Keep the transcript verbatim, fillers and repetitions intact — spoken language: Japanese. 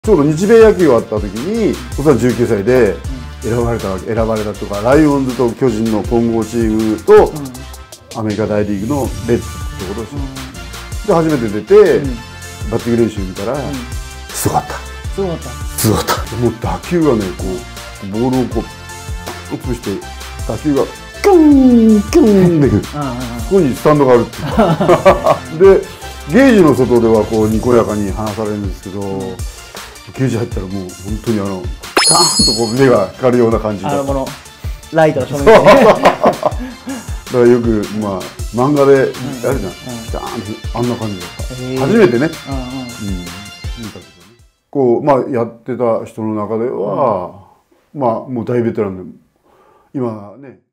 ちょうど日米野球があった時におそらくじゅうきゅうさいで選ばれたわけ、選ばれたとか、ライオンズと巨人の混合チームとアメリカ大リーグのレッズってことですよ。で初めて出て、うん、バッティング練習見たら、うん、すごかった。 すごかった。 すごかった。もう打球がね、こうボールをこう移して打球がキュンキュンってくる。ここにスタンドがあるって。でゲージの外ではこうにこやかに話されるんですけど、ゲージ入ったらもう本当にあのピカーンとこう目が光るような感じだった。 あのこのライトの照明でね。だからよくまあ漫画でやるじゃん、ピカーンってあんな感じだった。初めてね。こうまあやってた人の中では、まあもう大ベテランで今ね。